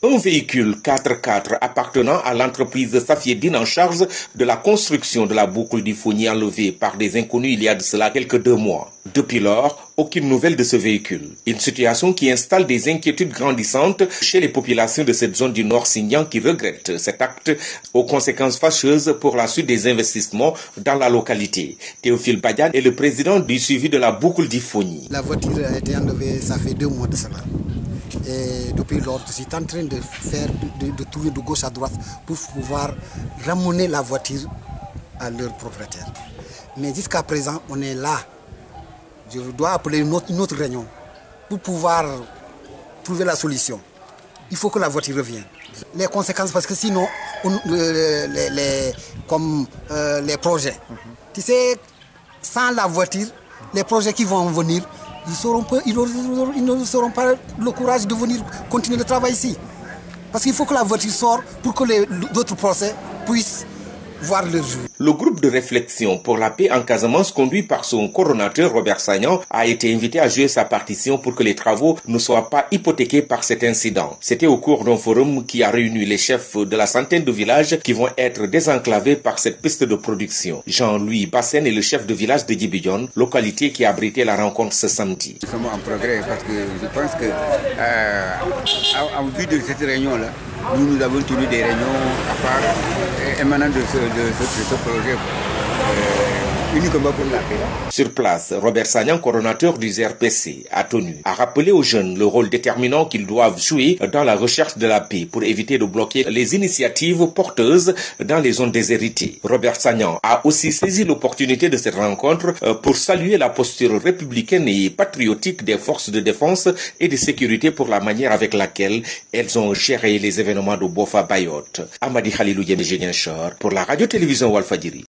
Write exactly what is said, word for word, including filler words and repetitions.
Un véhicule quatre quatre appartenant à l'entreprise Safiedine en charge de la construction de la boucle du Fogny enlevée par des inconnus il y a de cela quelques deux mois. Depuis lors, aucune nouvelle de ce véhicule. Une situation qui installe des inquiétudes grandissantes chez les populations de cette zone du Nord Xinjiang qui regrettent cet acte aux conséquences fâcheuses pour la suite des investissements dans la localité. Théophile Badian est le président du suivi de la boucle du Fogny. La voiture a été enlevée, ça fait deux mois de cela. Et depuis lors, je suis en train de faire, de, de tourner de gauche à droite pour pouvoir ramener la voiture à leur propriétaire. Mais jusqu'à présent, on est là. Je dois appeler une autre, une autre réunion pour pouvoir trouver la solution. Il faut que la voiture revienne. Les conséquences, parce que sinon, on, euh, les, les, comme euh, les projets, mm-hmm. Tu sais, sans la voiture, les projets qui vont venir, ils n'auront pas, ils n'auront pas le courage de venir continuer le travail ici. Parce qu'il faut que la voiture sorte pour que les d'autres procès puissent voir leur jour. Le groupe de réflexion pour la paix en Casamance, conduit par son coordonnateur Robert Sagnan, a été invité à jouer sa partition pour que les travaux ne soient pas hypothéqués par cet incident. C'était au cours d'un forum qui a réuni les chefs de la centaine de villages qui vont être désenclavés par cette piste de production. Jean-Louis Bassen est le chef de village de Djibidione, localité qui a abrité la rencontre ce samedi. Nous sommes en progrès parce que je pense que, euh, en vue de cette réunion-là, nous, nous avons tenu des réunions à part euh, émanant de ce, de ce, de ce projet euh, uniquement pour la paix. Sur place, Robert Sagnan, coordonnateur du Z R P C, a tenu à rappeler aux jeunes le rôle déterminant qu'ils doivent jouer dans la recherche de la paix pour éviter de bloquer les initiatives porteuses dans les zones déshéritées. Robert Sagnan a aussi saisi l'opportunité de cette rencontre pour saluer la posture républicaine et patriotique des forces de défense et de sécurité pour la manière avec laquelle elles ont géré les événements de Bofa Bayotte. Amadi Khalilou Yémé pour la radio-télévision Walfadjri.